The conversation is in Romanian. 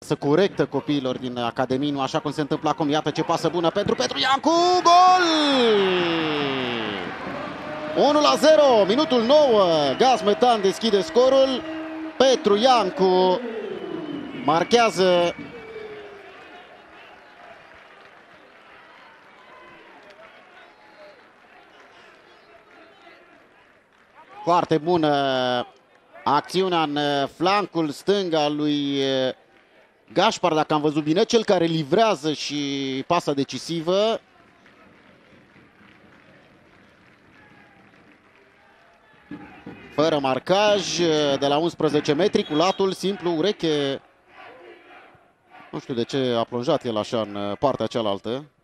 pasă corectă copiilor din Academie, nu așa cum se întâmplă acum. Iată ce pasă bună pentru Petru Iancu, gol! 1-0, minutul 9, Gaz Metan deschide scorul. Petru Iancu marchează. Foarte bună acțiunea în flancul stâng al lui Gașpar, dacă am văzut bine, cel care livrează și pasa decisivă. Fără marcaj, de la 11 metri, cu latul simplu, ureche. Nu știu de ce a plonjat el așa în partea cealaltă.